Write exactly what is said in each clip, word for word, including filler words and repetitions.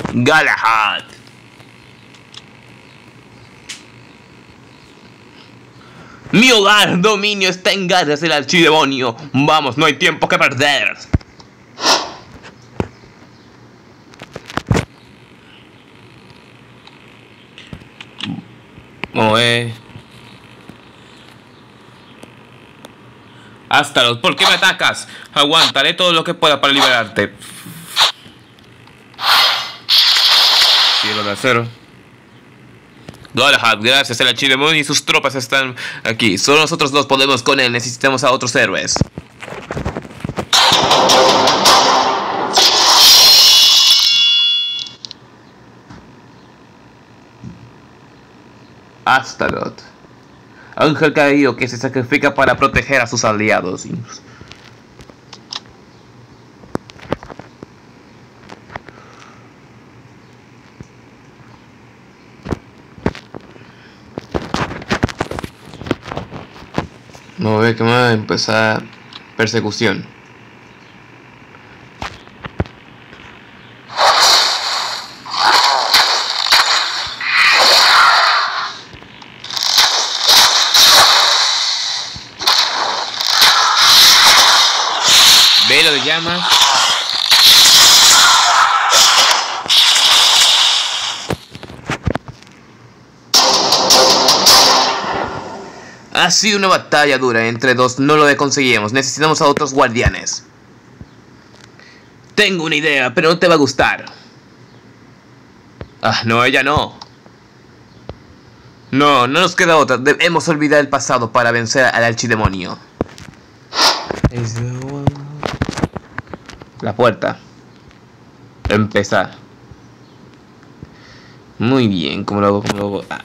Galahad. Mi hogar, dominio, está en garras del archidemonio. Vamos, no hay tiempo que perder. Vamos a ver. Ástalos, ¿por qué me atacas? Aguantaré todo lo que pueda para liberarte. Cielo de acero. Galahad, gracias, el archidemonio y sus tropas están aquí. Solo nosotros dos podemos con él, necesitamos a otros héroes. Astaroth, ángel caído que se sacrifica para proteger a sus aliados. Vamos a ver que va a empezar persecución. Velo de llamas. Ha sido una batalla dura entre dos, no lo conseguimos. Necesitamos a otros guardianes. Tengo una idea, pero no te va a gustar. Ah, no, ella no. No, no nos queda otra. Debemos olvidar el pasado para vencer al archidemonio. La puerta. Empezar. Muy bien, ¿cómo lo hago? ¿Cómo lo hago? Ah.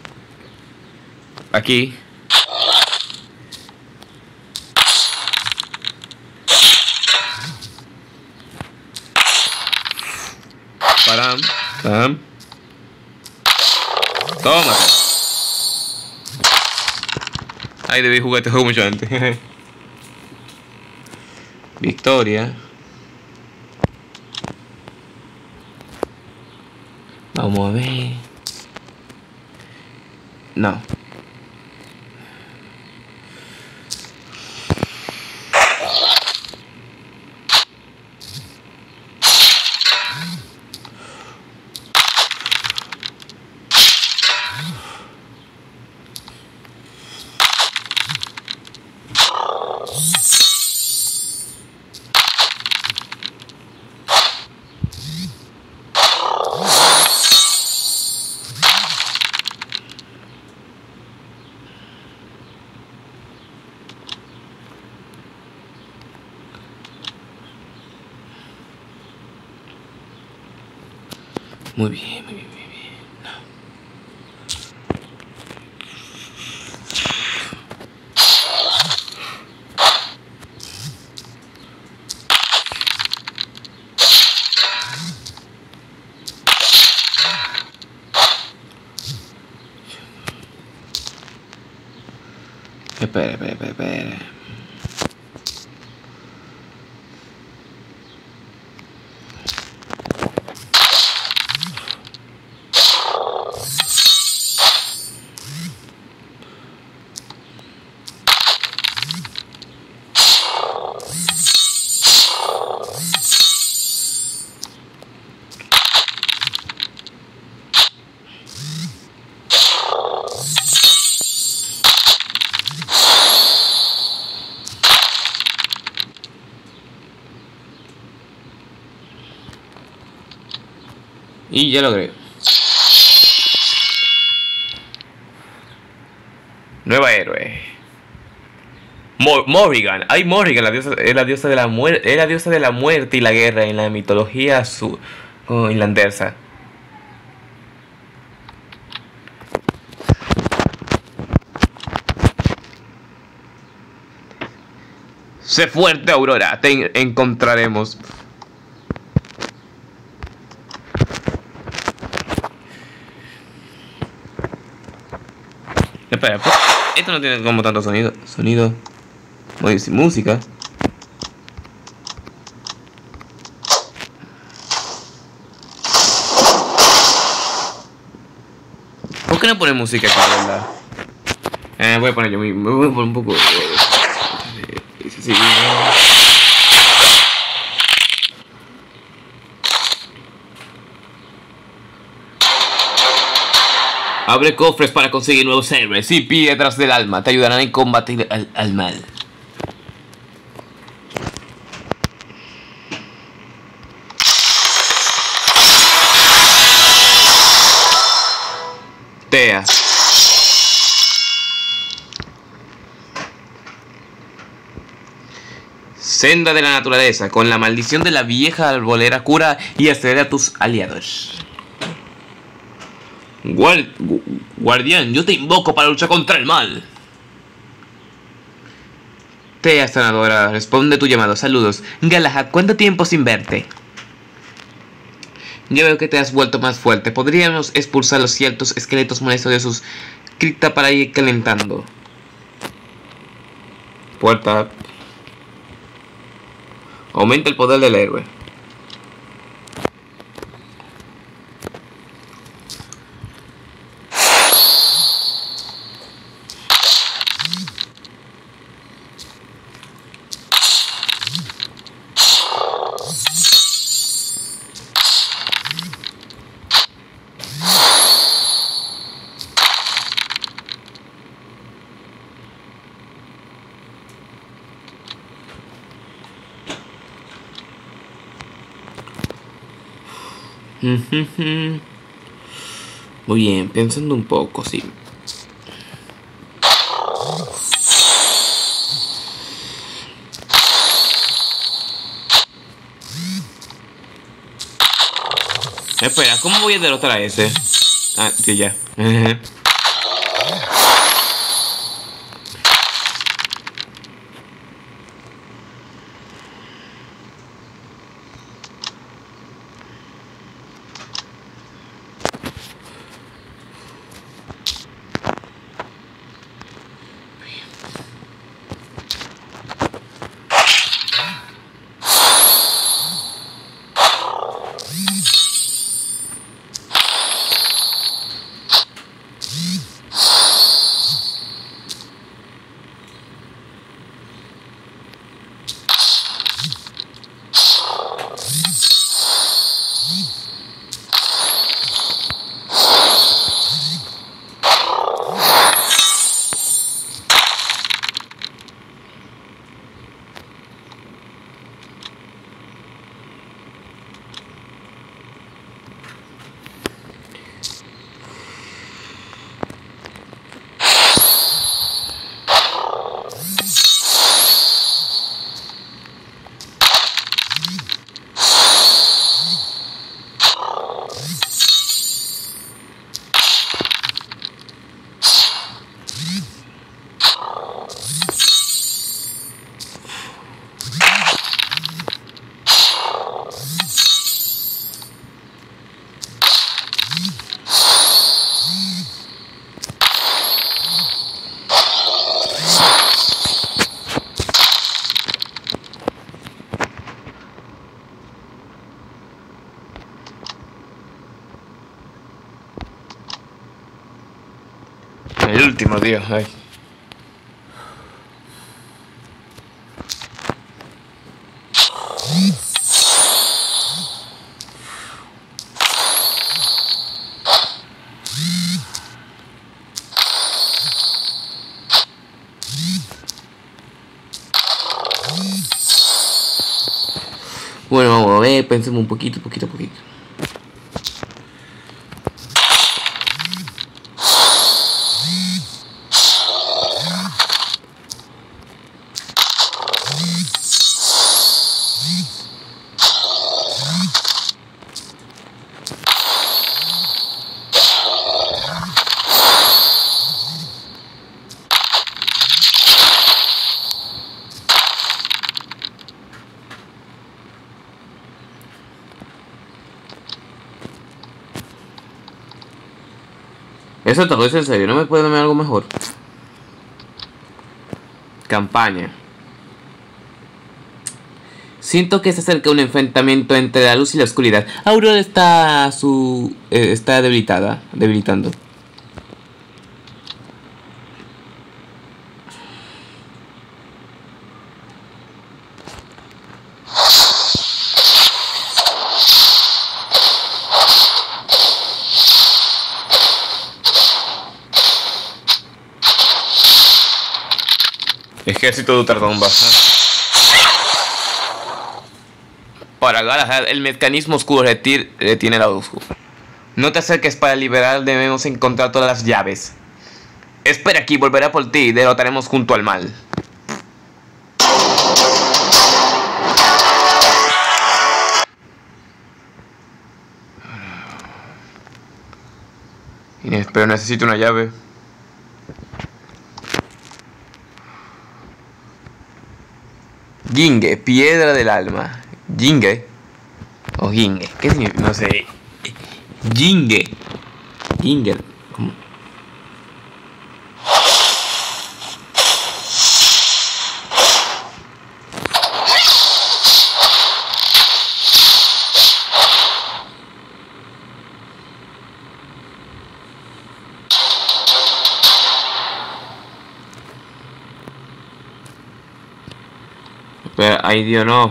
Aquí. Param. Param. Tómate. Ay, debí jugar este juego mucho antes. Victoria. Vamos a ver. No. Muy bien, muy bien, muy bien. No. Espera, espera, espera, espera. Y ya logré. Nueva héroe. Mor Morrigan. Ay, Morrigan, la diosa, es la diosa de la muerte, es la diosa de la muerte y la guerra en la mitología su oh, irlandesa. Sé fuerte, Aurora. Te encontraremos. Espera, pues, esto no tiene como tanto sonido. Sonido. Muy sin música. qué no pones música aquí, verdad? Eh, voy a poner yo mismo. Me voy a poner un poco. Sí, sí, sí. Abre cofres para conseguir nuevos héroes y piedras del alma. Te ayudarán en combatir al, al mal. Tea. Senda de la naturaleza. Con la maldición de la vieja arbolera cura y accede a tus aliados. Guard Guardián, yo te invoco para luchar contra el mal. Tea sanadora, responde tu llamado. Saludos. Galahad, ¿cuánto tiempo sin verte? Ya veo que te has vuelto más fuerte. Podríamos expulsar los ciertos esqueletos molestos de sus cripta para ir calentando. Puerta. Aumenta el poder del héroe. Muy bien, pensando un poco, sí. Espera, ¿cómo voy a derrotar a ese? Ah, sí, ya. El último, tío. Ay. Bueno, vamos a ver, pensemos un poquito, poquito, poquito. Eso todo es en serio, ¿no me puede darme algo mejor? Campaña. Siento que se acerca un enfrentamiento entre la luz y la oscuridad. Aurora está su... Eh, está debilitada, debilitando. Ejército de ultratumba. Para Galahad, el mecanismo oscuro retir- retiene la luz. No te acerques, para liberar debemos encontrar todas las llaves. Espera aquí, volveré por ti y derrotaremos junto al mal. Inés, pero necesito una llave. Ginge, piedra del alma. Ginge. O Ginge. ¿Qué significa? No sé. Ginge. Ginger. ¿Cómo? Pero, ay Dios, no.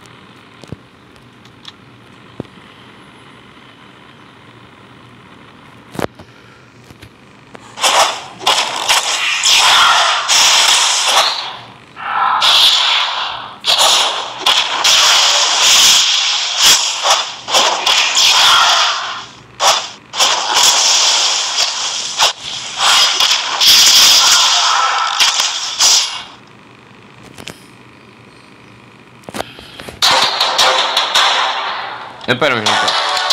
Espera un minuto.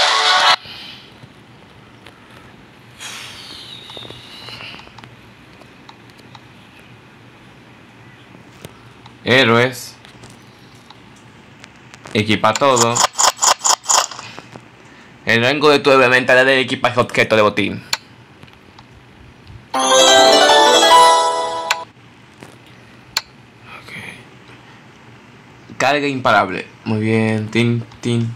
Héroes. Equipa todo. El rango de tu elemental del equipaje objeto de botín. Okay. Carga imparable. Muy bien. Tin, tin.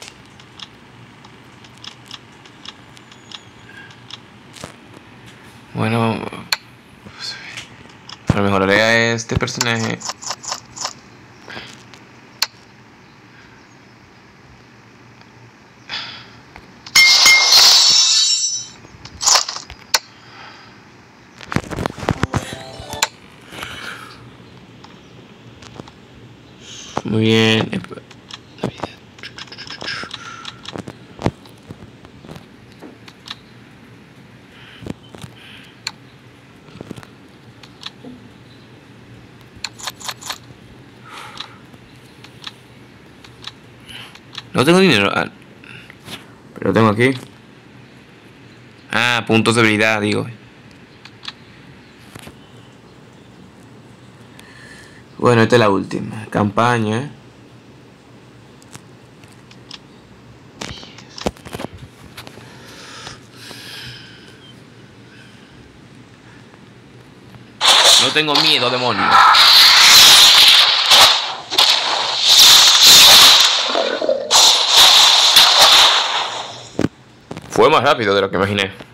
Bueno, a lo mejoraré a este personaje. Muy bien. No tengo dinero. Ah, pero lo tengo aquí. Ah, puntos de habilidad, digo. Bueno, esta es la última. Campaña. No tengo miedo, demonio. Fue más rápido de lo que imaginé.